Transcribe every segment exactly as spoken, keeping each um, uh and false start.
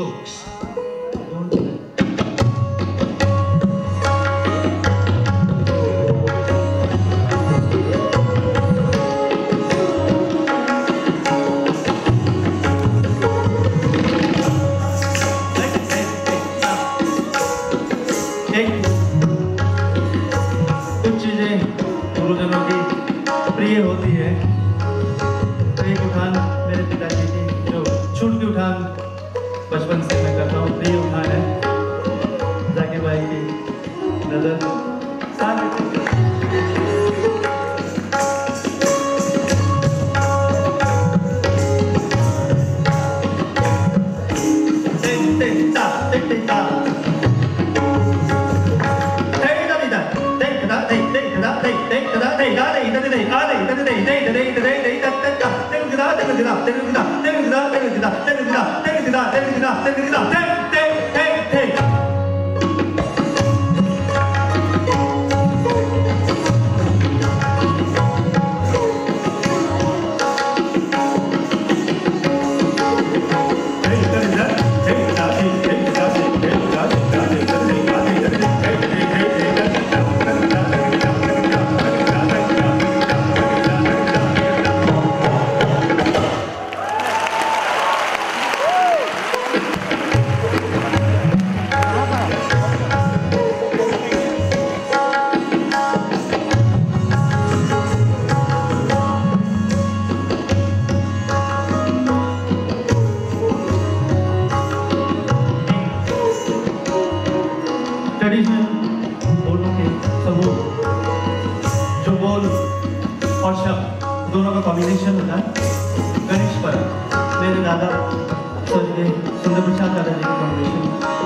प्रिय होती है। प्रिय की उठान मेरे पिताजी की जो छूट की उठान बचपन से मैं करता हूँ, प्रिय उठान है जाकिर भाई की नजर साथ दोनों का कॉम्बिनेशन होता है। गणेश पर मेरे दादा स्वर्गीय सुंदर प्रसाद दादा जी का कॉम्बिनेशन।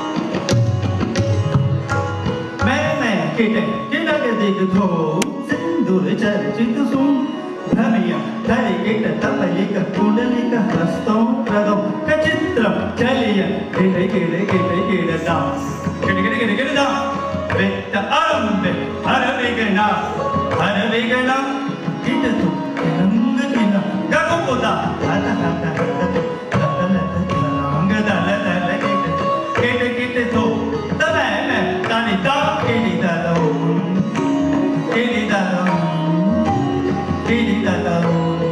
मैं मैं केटे केटा के देख दो सिंदूर चर्चित सुन भ्रमिया धरे केट तपले का कुंडली का हस्तों प्रगम का चित्र चलिए केटे केटे केटे केटे दाम केटे केटे केटे केटे दाम वेत्त आरंभे हर वेगना हर वेगना केटे तो रंग किना गागो कोदा हाता हाता हाता ततल ततलांग दल दल केटे केटे केटे तो तबै मैं तानी दा केली दालो केली दालो केली दालो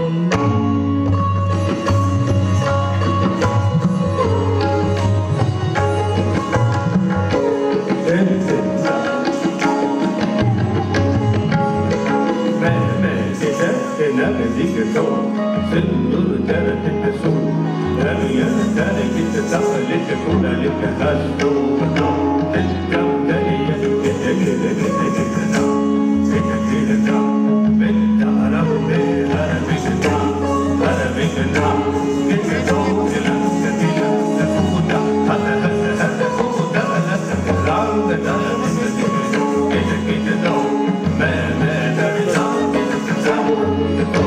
सिंदूर चरचित सूर धनिया धरे कित तपलित कुंडलित हस्तो चित्रम चलिए कित गिर गिर गिरना कित गिरना विद्यारम में हर विघ्ना हर विघ्ना कित दो तिलक तिलक कुदा हत हत हत कुदा हत रांग दल कित कित दो मैं मैं डरता कित दो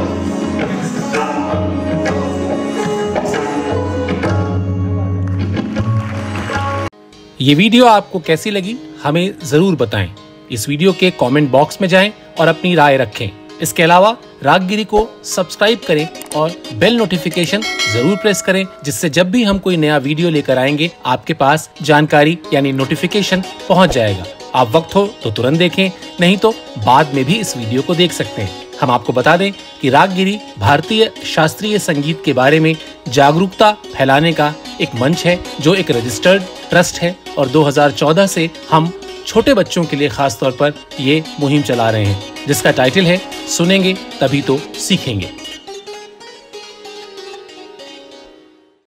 ये वीडियो आपको कैसी लगी हमें जरूर बताएं। इस वीडियो के कमेंट बॉक्स में जाएं और अपनी राय रखें। इसके अलावा रागगिरी को सब्सक्राइब करें और बेल नोटिफिकेशन जरूर प्रेस करें, जिससे जब भी हम कोई नया वीडियो लेकर आएंगे आपके पास जानकारी यानी नोटिफिकेशन पहुंच जाएगा। आप वक्त हो तो तुरंत देखें, नहीं तो बाद में भी इस वीडियो को देख सकते हैं। हम आपको बता दें कि रागगिरी भारतीय शास्त्रीय संगीत के बारे में जागरूकता फैलाने का एक मंच है, जो एक रजिस्टर्ड ट्रस्ट है और दो हज़ार चौदह से हम छोटे बच्चों के लिए खास तौर पर ये मुहिम चला रहे हैं, जिसका टाइटल है सुनेंगे तभी तो सीखेंगे।